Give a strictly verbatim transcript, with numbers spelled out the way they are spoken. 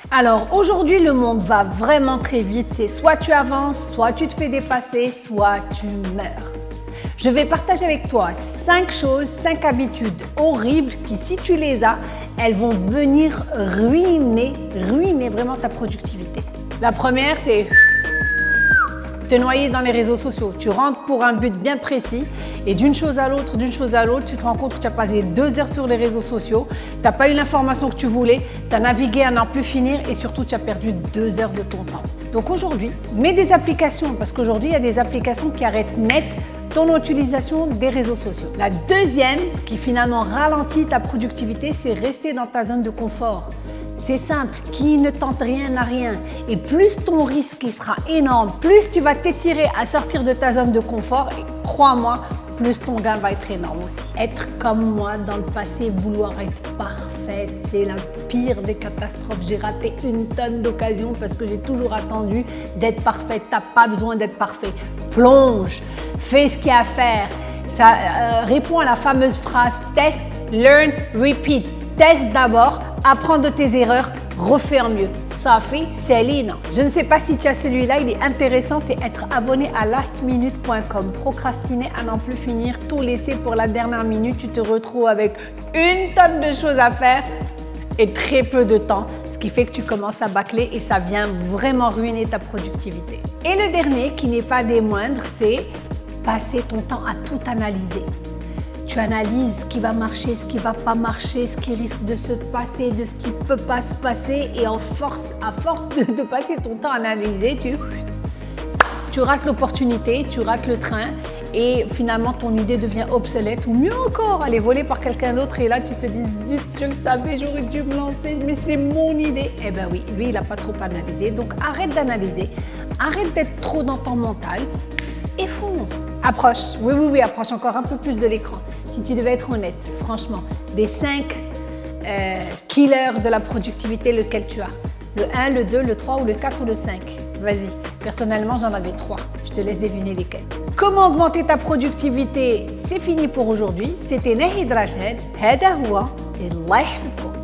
Alors aujourd'hui, le monde va vraiment très vite. C'est soit tu avances, soit tu te fais dépasser, soit tu meurs. Je vais partager avec toi cinq choses, cinq habitudes horribles qui, si tu les as, elles vont venir ruiner, ruiner vraiment ta productivité. La première, c'est te noyer dans les réseaux sociaux. Tu rentres pour un but bien précis et d'une chose à l'autre, d'une chose à l'autre, tu te rends compte que tu as passé deux heures sur les réseaux sociaux, tu n'as pas eu l'information que tu voulais, tu as navigué à n'en plus finir et surtout tu as perdu deux heures de ton temps. Donc aujourd'hui, mets des applications parce qu'aujourd'hui, il y a des applications qui arrêtent net ton utilisation des réseaux sociaux. La deuxième qui finalement ralentit ta productivité, c'est rester dans ta zone de confort. C'est simple, qui ne tente rien n'a rien. Et plus ton risque il sera énorme, plus tu vas t'étirer à sortir de ta zone de confort, et crois-moi, plus ton gain va être énorme aussi. Être comme moi dans le passé, vouloir être parfaite, c'est la pire des catastrophes. J'ai raté une tonne d'occasions parce que j'ai toujours attendu d'être parfaite. Tu n'as pas besoin d'être parfait. Plonge, fais ce qu'il y a à faire. Ça euh, répond à la fameuse phrase test, learn, repeat. Teste d'abord, apprends de tes erreurs, refais en mieux. Safi, Céline. Je ne sais pas si tu as celui-là, il est intéressant, c'est être abonné à last minute point com. Procrastiner à n'en plus finir, tout laisser pour la dernière minute, tu te retrouves avec une tonne de choses à faire et très peu de temps, ce qui fait que tu commences à bâcler et ça vient vraiment ruiner ta productivité. Et le dernier, qui n'est pas des moindres, c'est passer ton temps à tout analyser. Tu analyses ce qui va marcher, ce qui ne va pas marcher, ce qui risque de se passer, de ce qui ne peut pas se passer. Et en force, à force de, de passer ton temps à analyser, tu, tu rates l'opportunité, tu rates le train et finalement ton idée devient obsolète ou mieux encore, elle est volée par quelqu'un d'autre et là tu te dis zut, je le savais, j'aurais dû me lancer, mais c'est mon idée. Eh bien oui, lui il n'a pas trop analysé, donc arrête d'analyser, arrête d'être trop dans ton mental et fonce. Approche, oui oui oui, approche encore un peu plus de l'écran. Si tu devais être honnête, franchement, des cinq euh, killers de la productivité, lequel tu as? Le un, le deux, le trois ou le quatre ou le cinq? Vas-y, personnellement j'en avais trois, je te laisse deviner lesquels. Comment augmenter ta productivité? C'est fini pour aujourd'hui, c'était Nahid Rachel, هذا هو الله يحفظكم.